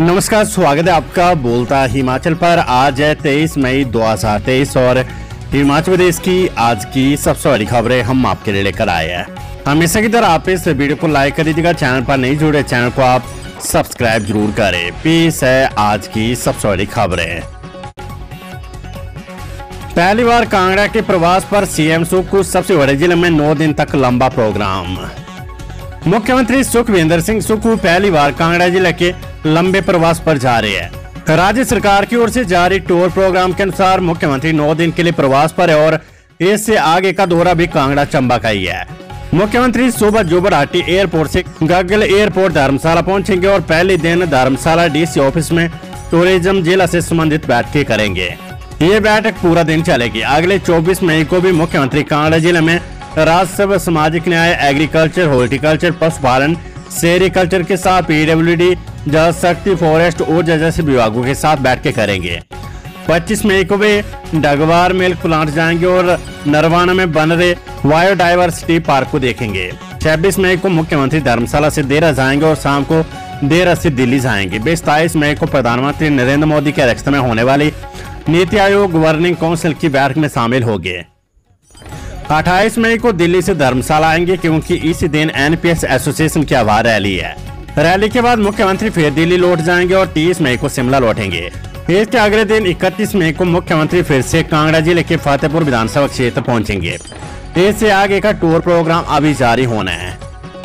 नमस्कार, स्वागत है आपका बोलता हिमाचल पर। आज है 23 मई 2023 और हिमाचल प्रदेश की आज की सबसे बड़ी खबरें हम आपके लिए लेकर आए हैं। हमेशा की तरह आप इस वीडियो को लाइक कर दीजिएगा। चैनल पर नहीं जुड़े, चैनल को आप सब्सक्राइब जरूर करें। पेश है आज की सबसे बड़ी खबरें। पहली बार कांगड़ा के प्रवास पर सीएम सुक्खू, सबसे बड़े जिले में 9 दिन तक लंबा प्रोग्राम। मुख्यमंत्री सुखविंदर सिंह सुक्खू पहली बार कांगड़ा जिले के लंबे प्रवास पर जा रहे हैं। राज्य सरकार की ओर से जारी टूर प्रोग्राम के अनुसार मुख्यमंत्री 9 दिन के लिए प्रवास पर है और इससे आगे का दौरा भी कांगड़ा चंबा का ही है। मुख्यमंत्री सुबह जुबराटी एयरपोर्ट से गगल एयरपोर्ट धर्मशाला पहुंचेंगे और पहले दिन धर्मशाला डीसी ऑफिस में टूरिज्म जिला से संबंधित बैठकें करेंगे। ये बैठक पूरा दिन चलेगी। अगले 24 मई को भी मुख्यमंत्री कांगड़ा जिले में राजस्व, सामाजिक न्याय, एग्रीकल्चर, हॉर्टिकल्चर, पशुपालन, सेरिकल्चर के साथ पीडब्ल्यूडी, जल शक्ति, फॉरेस्ट और जैसे विभागों के साथ बैठकें करेंगे। 25 मई को वे डगवार मिल्क प्लांट जाएंगे और नरवाना में बन रहे बायोडायवर्सिटी पार्क को देखेंगे। 26 मई को मुख्यमंत्री धर्मशाला से देरा जाएंगे और शाम को देरा से दिल्ली जाएंगे। 27 मई को प्रधानमंत्री नरेंद्र मोदी की अध्यक्षता में होने वाली नीति आयोग गवर्निंग काउंसिल की बैठक में शामिल होंगे। 28 मई को दिल्ली से धर्मशाला आएंगे क्योंकि इसी दिन एनपीएस एसोसिएशन की आवाज रैली है। रैली के बाद मुख्यमंत्री फिर दिल्ली लौट जाएंगे और 30 मई को शिमला लौटेंगे। इसके अगले दिन 31 मई को मुख्यमंत्री फिर से कांगड़ा जिले के फतेहपुर विधानसभा क्षेत्र पहुंचेंगे। इससे आगे का टूर प्रोग्राम अभी जारी होना है।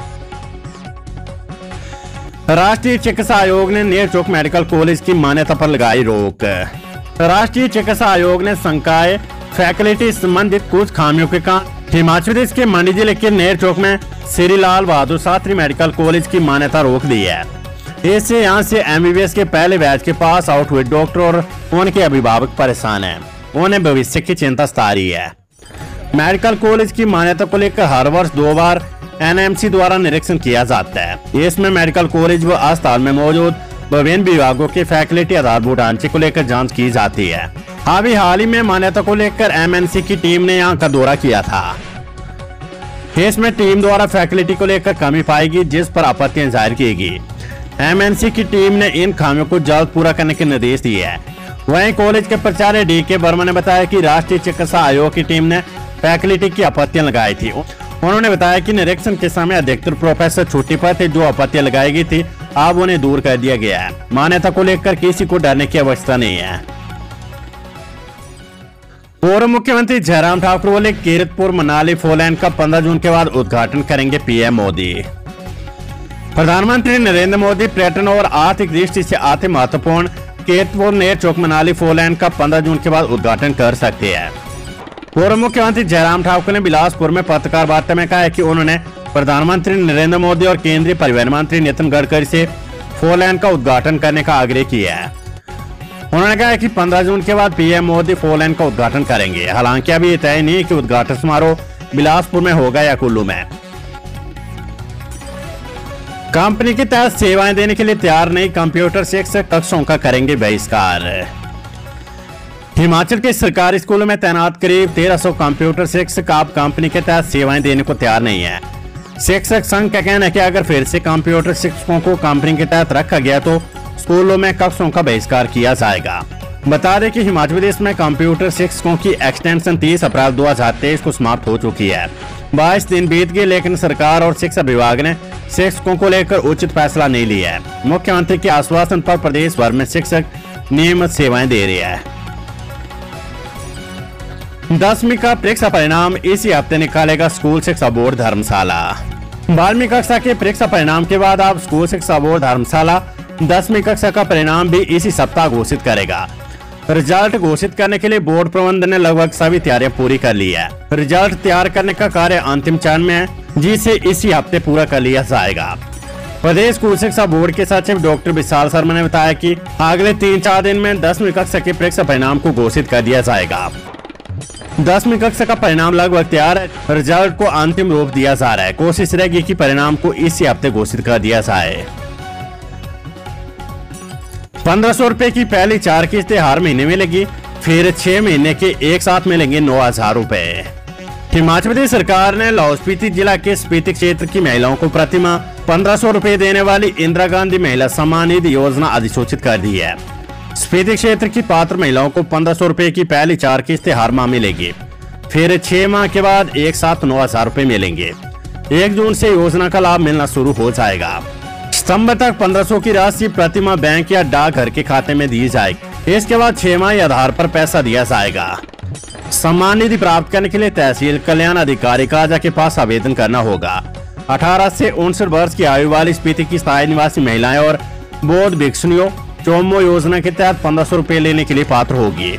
राष्ट्रीय चिकित्सा आयोग ने नेरचौक मेडिकल कॉलेज की मान्यता पर लगाई रोक। राष्ट्रीय चिकित्सा आयोग ने संकाय फैकल्टी संबंधित कुछ खामियों के कारण हिमाचल प्रदेश के मंडी जिले के नेरचौक में श्री लाल बहादुर शास्त्री मेडिकल कॉलेज की मान्यता रोक दी है। इससे यहां से एमबीबीएस के पहले बैच के पास आउट हुए डॉक्टर और उनके अभिभावक परेशान हैं। उन्हें भविष्य की चिंता सता रही है। मेडिकल कॉलेज की मान्यता को लेकर हर वर्ष 2 बार एनएमसी द्वारा निरीक्षण किया जाता है। इसमें मेडिकल कॉलेज व अस्पताल में मौजूद विभिन्न विभागों के फैकल्टी आधारभूत ढांचे को लेकर जांच की जाती है। अभी हाल ही में मान्यता को लेकर एमएनसी की टीम ने यहां का दौरा किया था। इसमें टीम द्वारा फैकल्टी को लेकर कमी पाएगी, जिस पर आपत्तियां जाहिर की। एमएनसी की टीम ने इन खामियों को जल्द पूरा करने के निर्देश दिए हैं। वहीं कॉलेज के प्राचार्य डीके वर्मा ने बताया कि राष्ट्रीय चिकित्सा आयोग की टीम ने फैकल्टी की आपत्तियां लगाई थी। उन्होंने बताया कि निरीक्षण के समय अधिकतर प्रोफेसर छुट्टी पर थे। जो आपत्तियां लगाई गई थी अब उन्हें दूर कर दिया गया है। मान्यता को लेकर किसी को डरने की आवश्यकता नहीं है। पूर्व मुख्यमंत्री जयराम ठाकुर बोले, कीरतपुर मनाली फोरलेन का 15 जून के बाद उद्घाटन करेंगे पीएम मोदी। प्रधानमंत्री नरेंद्र मोदी पर्यटन और आर्थिक दृष्टि से अति महत्वपूर्ण कीरतपुर नेरचौक मनाली फोरलेन का 15 जून के बाद उद्घाटन कर सकते हैं। पूर्व मुख्यमंत्री जयराम ठाकुर ने बिलासपुर में पत्रकार वार्ता में कहा कि उन्होंने प्रधानमंत्री नरेंद्र मोदी और केंद्रीय परिवहन मंत्री नितिन गडकरी से फोरलेन का उद्घाटन करने का आग्रह किया है। उन्होंने कहा कि 15 जून के बाद पीएम मोदी फोरलेन का उद्घाटन करेंगे। हालांकि अभी ये तय नहीं कि उद्घाटन समारोह बिलासपुर में होगा या कुल्लू में। कंपनी के तहत सेवाएं देने के लिए तैयार नई कंप्यूटर शिक्षक कक्षों का करेंगे बहिष्कार। हिमाचल के सरकारी स्कूलों में तैनात करीब 1300 कंप्यूटर शिक्षक अब कंपनी के तहत सेवाएं देने को तैयार नहीं है। शिक्षक संघ का कहना है कि अगर फिर से कंप्यूटर शिक्षकों को कंपनी के तहत रखा गया तो स्कूलों में कक्षों का बहिष्कार किया जाएगा। बता दें कि हिमाचल प्रदेश में कंप्यूटर शिक्षकों की एक्सटेंशन 30 अप्रैल 2023 को समाप्त हो चुकी है। 22 दिन बीत गए, लेकिन सरकार और शिक्षा विभाग ने शिक्षकों को लेकर उचित फैसला नहीं लिया है। मुख्यमंत्री के आश्वासन पर प्रदेश भर में शिक्षक नियमित सेवाएं दे रहे हैं। 10वीं का परीक्षा परिणाम इसी हफ्ते निकालेगा स्कूल शिक्षा बोर्ड धर्मशाला। 12वीं कक्षा के परीक्षा परिणाम के बाद अब स्कूल शिक्षा बोर्ड धर्मशाला 10वीं कक्षा का परिणाम भी इसी सप्ताह घोषित करेगा। रिजल्ट घोषित करने के लिए बोर्ड प्रबंधन ने लगभग सभी तैयारियां पूरी कर ली है। रिजल्ट तैयार करने का कार्य अंतिम चरण में है, जिसे इसी हफ्ते पूरा कर लिया जाएगा। प्रदेश स्कूल शिक्षा बोर्ड के सचिव डॉक्टर विशाल शर्मा ने बताया कि अगले 3-4 दिन में 10वीं कक्षा के परीक्षा परिणाम को घोषित कर दिया जाएगा। 10वीं कक्षा का परिणाम लगभग तैयार है। रिजल्ट को अंतिम रूप दिया जा रहा है। कोशिश रहेगी कि परिणाम को इसी हफ्ते घोषित कर दिया जाए। 1500 रुपए की पहली 4 किस्तें हर महीने मिलेगी, फिर 6 महीने के एक साथ मिलेंगे 9000 रुपए। हिमाचल प्रदेश सरकार ने लाहौल स्पीति जिला के स्पीति क्षेत्र की महिलाओं को प्रतिमाह 1500 रुपए देने वाली इंदिरा गांधी महिला सम्मान निधि योजना अधिसूचित कर दी है। स्पीति क्षेत्र की पात्र महिलाओं को 1500 रुपए की पहली 4 किस्तें हर माह मिलेगी। फिर 6 माह के बाद एक साथ 9000 रुपए मिलेंगे। 1 जून से योजना का लाभ मिलना शुरू हो जाएगा। सितंबर तक 1500 की राशि प्रतिमाह बैंक या डाकघर के खाते में दी जाएगी। इसके बाद 6 माह आधार पर पैसा दिया जाएगा। सम्मान निधि प्राप्त करने के लिए तहसील कल्याण अधिकारी काजा के पास आवेदन करना होगा। 18 से 59 वर्ष की आयु वाली स्पीति की स्थायी निवासी महिलाएं और बौद्ध भिक्षुणियों चोमो योजना के तहत 1500 रुपए लेने के लिए पात्र होगी।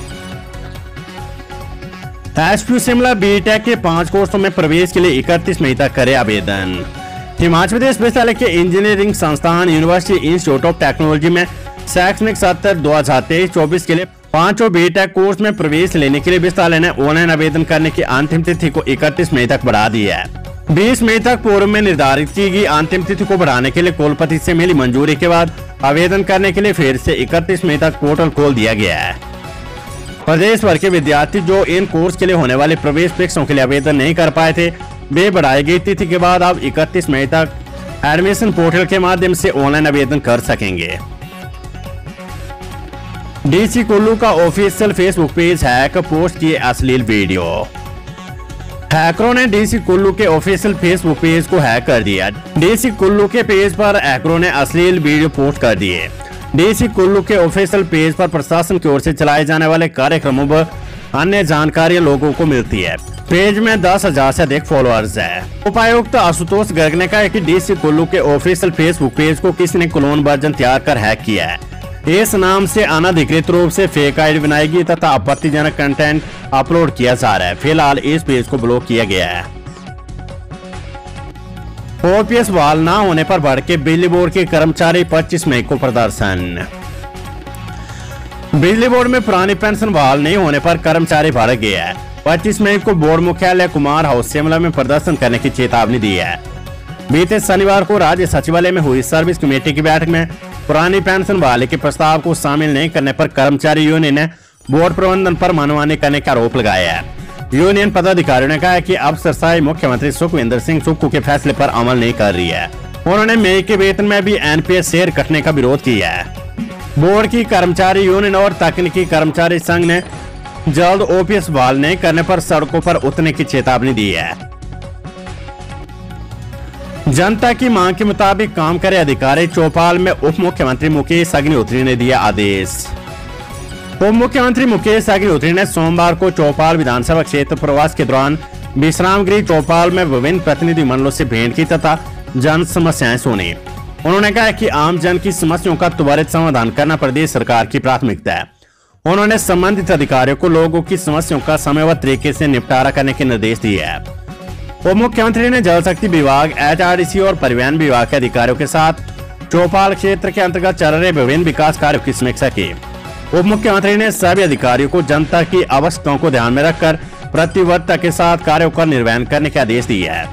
एसपीयू शिमला बीटेक के 5 कोर्सों में प्रवेश के लिए 31 मई तक करे आवेदन। हिमाचल प्रदेश विश्वविद्यालय के इंजीनियरिंग संस्थान यूनिवर्सिटी इंस्टीट्यूट ऑफ टेक्नोलॉजी में शैक्षणिक सत्र 2023-24 के लिए 5 बीटेक कोर्स में प्रवेश लेने के लिए विश्वविद्यालय ने ऑनलाइन आवेदन करने की अंतिम तिथि को 31 मई तक बढ़ा दी है। 20 मई तक पूर्व में निर्धारित की गई अंतिम तिथि को बढ़ाने के लिए कुलपति से मिली मंजूरी के बाद आवेदन करने के लिए फिर से 31 मई तक पोर्टल खोल दिया गया है। प्रदेश भर के विद्यार्थी जो इन कोर्स के लिए होने वाले प्रवेश परीक्षाओं के लिए आवेदन नहीं कर पाए थे, वे बढ़ाई गई तिथि के बाद अब 31 मई तक एडमिशन पोर्टल के माध्यम से ऑनलाइन आवेदन कर सकेंगे। डीसी कुल्लू का official Facebook page hack, post किए अश्लील वीडियो। हैकरों ने डीसी कुल्लू के ऑफिशियल फेसबुक पेज को हैक कर दिया। डीसी कुल्लू के पेज पर हैकरों ने अश्लील वीडियो पोस्ट कर दिए। डीसी कुल्लू के ऑफिशियल पेज पर प्रशासन की ओर से चलाए जाने वाले कार्यक्रमों व अन्य जानकारियां लोगों को मिलती है। पेज में 10,000 से अधिक फॉलोअर्स है। उपायुक्त आशुतोष गर्ग ने कहा कि डीसी कुल्लू के ऑफिशियल फेसबुक पेज को किसी ने क्लोन वर्जन तैयार कर हैक किया है। इस नाम से अनधिकृत रूप से फेक आईडी बनाएगी तथा आपत्तिजनक कंटेंट अपलोड किया जा रहा है। फिलहाल इस पेज को ब्लॉक किया गया है। ओपीएस बहाल न होने पर भड़के बिजली बोर्ड के कर्मचारी, 25 मई को प्रदर्शन। बिजली बोर्ड में पुरानी पेंशन बहाल नहीं होने पर कर्मचारी भड़क गया है। 25 मई को बोर्ड मुख्यालय कुमार हाउस शिमला में प्रदर्शन करने की चेतावनी दी है। बीते शनिवार को राज्य सचिवालय में हुई सर्विस कमेटी की बैठक में पुरानी पेंशन बहाली के प्रस्ताव को शामिल नहीं करने पर कर्मचारी यूनियन ने बोर्ड प्रबंधन पर मनमानी करने का आरोप लगाया है। यूनियन पदाधिकारियों ने कहा कि अफसरशाही मुख्यमंत्री सुखविंदर सिंह सुक्खू के फैसले पर अमल नहीं कर रही है। उन्होंने मई के वेतन में भी एनपीएस शेयर कटने का विरोध किया है। बोर्ड की कर्मचारी यूनियन और तकनीकी कर्मचारी संघ ने जल्द ओपीएस बहाल नहीं करने पर सड़कों पर उतरने की चेतावनी दी है। जनता की मांग के मुताबिक काम करे अधिकारी, चौपाल में उप मुख्यमंत्री मुकेश अग्निहोत्री ने दिया आदेश। उप मुख्यमंत्री मुकेश अग्निहोत्री ने सोमवार को चौपाल विधानसभा क्षेत्र प्रवास के दौरान विश्राम गृह चौपाल में विभिन्न प्रतिनिधि मंडलों से भेंट की तथा जन समस्याएं सुनी। उन्होंने कहा कि आम जन की समस्याओं का त्वरित समाधान करना प्रदेश सरकार की प्राथमिकता है। उन्होंने संबंधित अधिकारियों को लोगों की समस्याओं का समयबद्ध तरीके से निपटारा करने के निर्देश दिए हैं। उप मुख्यमंत्री ने जल शक्ति विभाग, एचआरडीसी और परिवहन विभाग के अधिकारियों के साथ चौपाल क्षेत्र के अंतर्गत चल रहे विभिन्न विकास कार्यों की समीक्षा की। उप मुख्यमंत्री ने सभी अधिकारियों को जनता की आवश्यकताओं को ध्यान में रखकर प्रतिबद्धता के साथ कार्यों का निर्वहन करने के आदेश दिए हैं।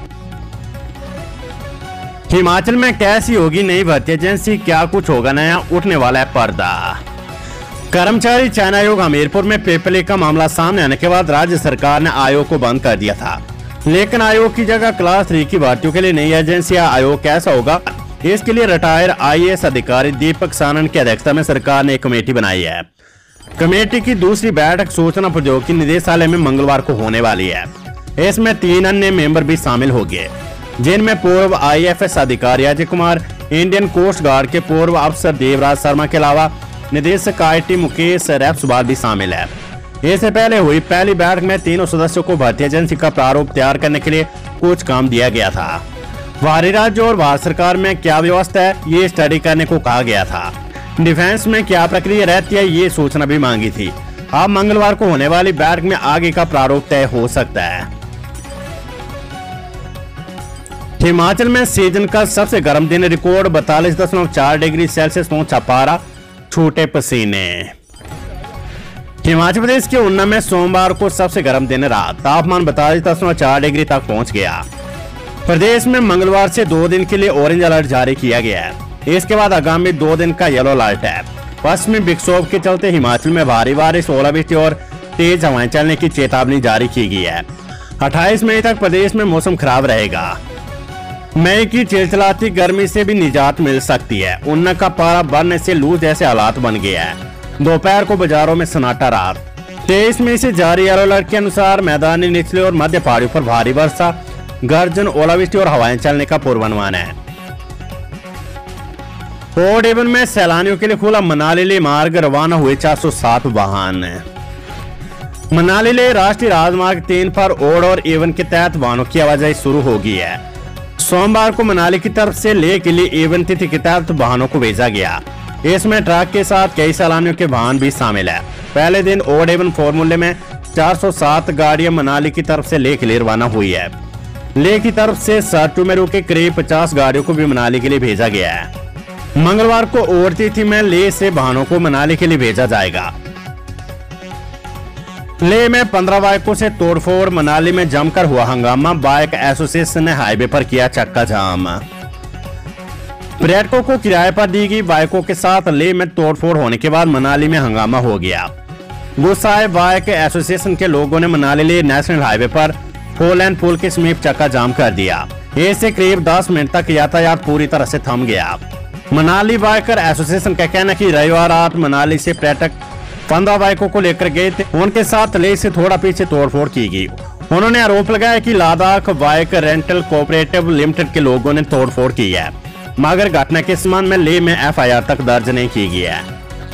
हिमाचल में कैसी होगी नई भर्ती एजेंसी, क्या कुछ होगा नया, उठने वाला है पर्दा। कर्मचारी चयन आयोग हमीरपुर में पेपर लीक का मामला सामने आने के बाद राज्य सरकार ने आयोग को बंद कर दिया था, लेकिन आयोग की जगह क्लास 3 की भर्तियों के लिए नई एजेंसी या आयोग कैसा होगा, इसके लिए रिटायर्ड आईएएस अधिकारी दीपक सानन की अध्यक्षता में सरकार ने एक कमेटी बनाई है। कमेटी की दूसरी बैठक सूचना प्रौद्योगिकी निदेशालय में मंगलवार को होने वाली है। इसमें 3 अन्य मेंबर भी शामिल होंगे, जिनमें पूर्व आईएफएस अधिकारी Ajay Kumar, Indian coast guard के पूर्व अफसर देवराज शर्मा के अलावा निदेशक आईटी मुकेश रैपसवाल भी शामिल है। इससे पहले हुई पहली बैठक में तीनों सदस्यों को भर्ती एजेंसी का प्रारूप तैयार करने के लिए कुछ काम दिया गया था। बाहरी राज्य और भारत सरकार में क्या व्यवस्था है, ये स्टडी करने को कहा गया था। डिफेंस में क्या प्रक्रिया रहती है, ये सूचना भी मांगी थी। अब मंगलवार को होने वाली बैठक में आगे का प्रारूप तय हो सकता है। हिमाचल में सीजन का सबसे गर्म दिन रिकॉर्ड 42.4 डिग्री सेल्सियस पहुंचा पारा, छूटे पसीने। हिमाचल प्रदेश के ऊना में सोमवार को सबसे गर्म दिन रहा, तापमान 42.4 डिग्री तक पहुंच गया। प्रदेश में मंगलवार से 2 दिन के लिए ऑरेंज अलर्ट जारी किया गया है। इसके बाद आगामी 2 दिन का येलो अलर्ट है। पश्चिमी विक्षोभ के चलते हिमाचल में भारी बारिश, ओलावृष्टि और तेज हवाएं चलने की चेतावनी जारी की गई है। 28 मई तक प्रदेश में मौसम खराब रहेगा। मई की चिलचिलाती गर्मी से भी निजात मिल सकती है। ऊना का पारा बढ़ने से लू जैसे हालात बन गया है। दोपहर को बाजारों में सन्नाटा रात। 23 मई से जारी येलो अलर्ट के अनुसार मैदानी, निचले और मध्य पहाड़ियों पर भारी वर्षा, गर्जन, ओलावृष्टि और हवाएं चलने का पूर्वानुमान है। पोर्ट एवन में सैलानियों के लिए खुला मनाली ले मार्ग, रवाना हुए 407 वाहन। मनाली ले राष्ट्रीय राजमार्ग 3 पर ओड और एवन के तहत वाहनों की आवाजाही शुरू हो गई है। सोमवार को मनाली की तरफ से लेह के लिए एवन तिथि के तहत वाहनों को भेजा गया। इसमें ट्रक के साथ कई सैलानियों के वाहन भी शामिल है। पहले दिन ओड एवन फॉर्मूले में 407 गाड़ियां मनाली की तरफ से लेह के लिए रवाना हुई है। लेह की तरफ से साटू में रुके करीब 50 गाड़ियों को भी मनाली के लिए भेजा गया है। मंगलवार को ओड तिथि में लेह से वाहनों को मनाली के लिए भेजा जाएगा। लेह में 15 बाइकों से तोड़फोड़, मनाली में जमकर हुआ हंगामा, बाइक एसोसिएशन ने हाईवे पर किया चक्का जाम। पर्यटकों को किराए पर दी गई बाइकों के साथ लेह में तोड़फोड़ होने के बाद मनाली में हंगामा हो गया। गुस्साए बाइक एसोसिएशन के लोगों ने मनाली लेह नेशनल हाईवे पर 4 लेन पुल के समीप चक्का जाम कर दिया। इससे करीब 10 मिनट तक यातायात पूरी तरह से थम गया। मनाली बाइकर एसोसिएशन का कहना है कि रविवार रात मनाली से पर्यटक 15 बाइकों को लेकर गए थे। उनके साथ लेह से थोड़ा पीछे तोड़फोड़ की गई। उन्होंने आरोप लगाया कि Ladakh bike rental cooperative limited के लोगों ने तोड़फोड़ की है, मगर घटना के संबंध में लेह में एफआईआर तक दर्ज नहीं की गई है।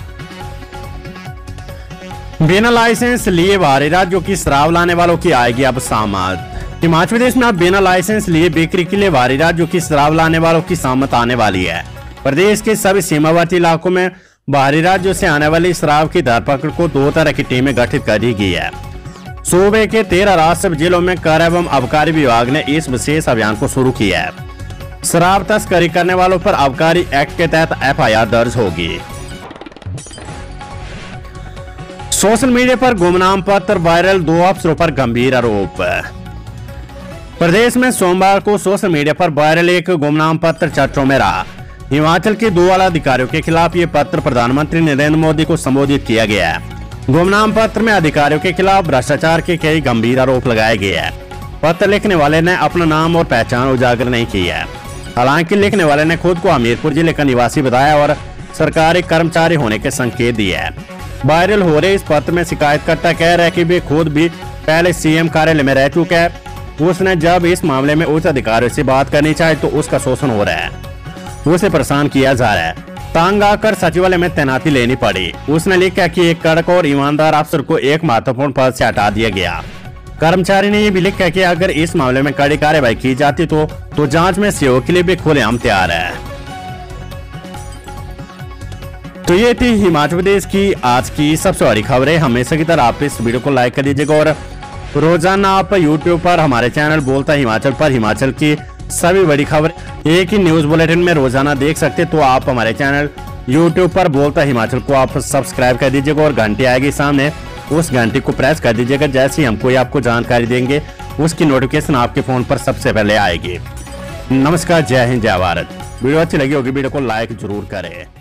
बिना लाइसेंस लिए बाहरी राज्यों की शराब लाने वालों की आएगी अब सामत। हिमाचल प्रदेश में अब बिना लाइसेंस लिए बिक्री के लिए बाहरी राज्यों की शराब लाने वालों की सामत आने वाली है। प्रदेश के सभी सीमावर्ती इलाकों में बाहरी राज्यों से आने वाली शराब की धरपकड़ को 2 तरह की टीमें गठित कर दी गई है। सूबे के 13 राजस्व जिलों में कर एवं आबकारी विभाग ने इस विशेष अभियान को शुरू किया है। शराब तस्करी करने वालों पर आबकारी एक्ट के तहत एफआईआर दर्ज होगी। सोशल मीडिया पर गुमनाम पत्र वायरल, 2 अफसरों पर गंभीर आरोप। प्रदेश में सोमवार को सोशल मीडिया पर वायरल एक गुमनाम पत्र चर्चाओं में रहा। हिमाचल के 2 आला अधिकारियों के खिलाफ ये पत्र प्रधानमंत्री नरेंद्र मोदी को संबोधित किया गया है। गुमनाम पत्र में अधिकारियों के खिलाफ भ्रष्टाचार के कई गंभीर आरोप लगाए गए हैं। पत्र लिखने वाले ने अपना नाम और पहचान उजागर नहीं की है। हालांकि लिखने वाले ने खुद को हमीरपुर जिले का निवासी बताया और सरकारी कर्मचारी होने के संकेत दिए हैं। वायरल हो रहे इस पत्र में शिकायतकर्ता कह रहा है कि वे खुद भी पहले सीएम कार्यालय में रह चुका है। उसने जब इस मामले में उच्च अधिकारियों से बात करनी चाहे तो उसका शोषण हो रहा है, उसे परेशान किया जा रहा है। तंग आकर सचिवालय में तैनाती लेनी पड़ी। उसने लिखा कि एक कड़क और ईमानदार अफसर को एक महत्वपूर्ण पद से हटा दिया गया। कर्मचारी ने ये भी लिखा कि अगर इस मामले में कड़ी कार्रवाई की जाती तो जांच में सहयोग के लिए भी खुलेआम तैयार है। तो ये थी हिमाचल प्रदेश की आज की सबसे बड़ी खबरें। हमेशा की तरह आप इस वीडियो को लाइक कर दीजिएगा और रोजाना आप यूट्यूब पर हमारे चैनल बोलता हिमाचल पर हिमाचल की सभी बड़ी खबर एक ही न्यूज बुलेटिन में रोजाना देख सकते। तो आप हमारे चैनल यूट्यूब पर बोलता हिमाचल को आप सब्सक्राइब कर दीजिएगा और घंटी आएगी सामने, उस घंटी को प्रेस कर दीजिएगा। जैसे ही हम कोई आपको जानकारी देंगे उसकी नोटिफिकेशन आपके फोन पर सबसे पहले आएगी। नमस्कार, जय हिंद, जय भारत। वीडियो अच्छी लगी होगी वीडियो को लाइक जरूर करें।